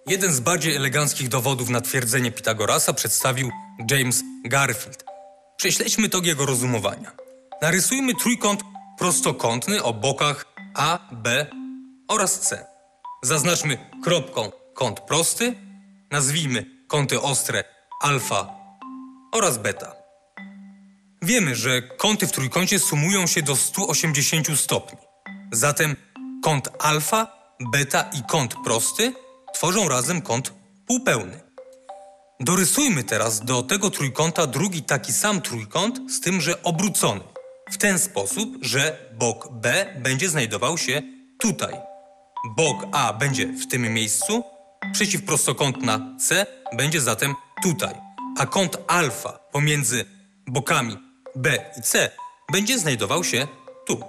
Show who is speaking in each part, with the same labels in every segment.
Speaker 1: Jeden z bardziej eleganckich dowodów na twierdzenie Pitagorasa przedstawił James Garfield. Prześledźmy tok jego rozumowania. Narysujmy trójkąt prostokątny o bokach A, B oraz C. Zaznaczmy kropką kąt prosty, nazwijmy kąty ostre alfa oraz beta. Wiemy, że kąty w trójkącie sumują się do 180 stopni. Zatem kąt alfa, beta i kąt prosty tworzą razem kąt półpełny. Dorysujmy teraz do tego trójkąta drugi taki sam trójkąt, z tym, że obrócony. W ten sposób, że bok B będzie znajdował się tutaj. Bok A będzie w tym miejscu, przeciwprostokątna C będzie zatem tutaj, a kąt alfa pomiędzy bokami B i C będzie znajdował się tu.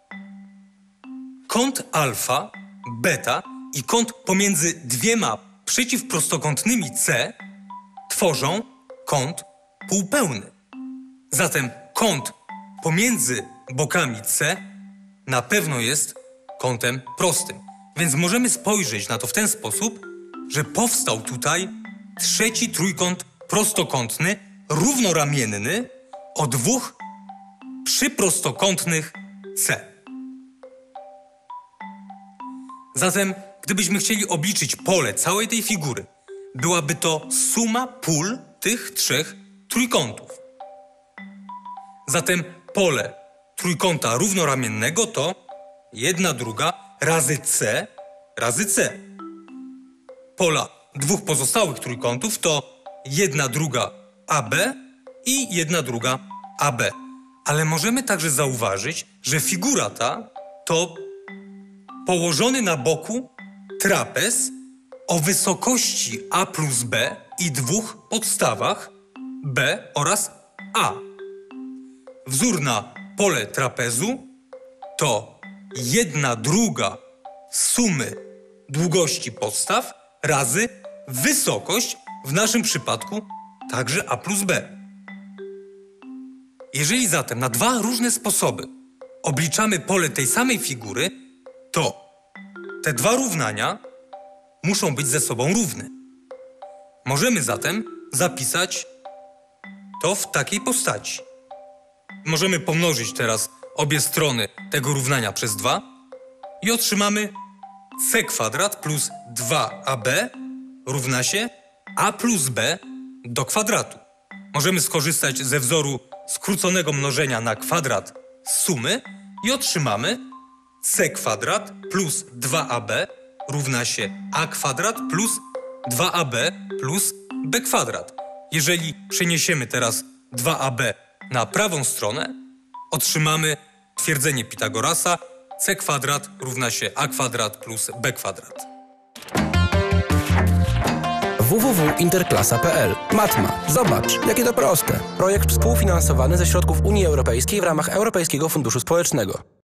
Speaker 1: Kąt alfa, beta i kąt pomiędzy dwiema przeciwprostokątnymi C tworzą kąt półpełny. Zatem kąt pomiędzy bokami C na pewno jest kątem prostym. Więc możemy spojrzeć na to w ten sposób, że powstał tutaj trzeci trójkąt prostokątny, równoramienny o dwóch przyprostokątnych C. Zatem, gdybyśmy chcieli obliczyć pole całej tej figury, byłaby to suma pól tych trzech trójkątów. Zatem pole trójkąta równoramiennego to 1/2 razy C. Pola dwóch pozostałych trójkątów to 1/2 AB i 1/2 AB. Ale możemy także zauważyć, że figura ta to położony na boku trapez o wysokości A plus B i dwóch podstawach B oraz A. Wzór na pole trapezu to 1/2 sumy długości podstaw razy wysokość, w naszym przypadku także A plus B. Jeżeli zatem na dwa różne sposoby obliczamy pole tej samej figury, to te dwa równania muszą być ze sobą równe. Możemy zatem zapisać to w takiej postaci. Możemy pomnożyć teraz obie strony tego równania przez 2 i otrzymamy c² plus 2ab równa się a plus b do kwadratu. Możemy skorzystać ze wzoru skróconego mnożenia na kwadrat sumy i otrzymamy c² plus 2ab równa się a² plus 2ab plus b². Jeżeli przeniesiemy teraz 2ab na prawą stronę, otrzymamy twierdzenie Pitagorasa c² równa się a² plus b².
Speaker 2: www.interklasa.pl. Matma. Zobacz, jakie to proste. Projekt współfinansowany ze środków Unii Europejskiej w ramach Europejskiego Funduszu Społecznego.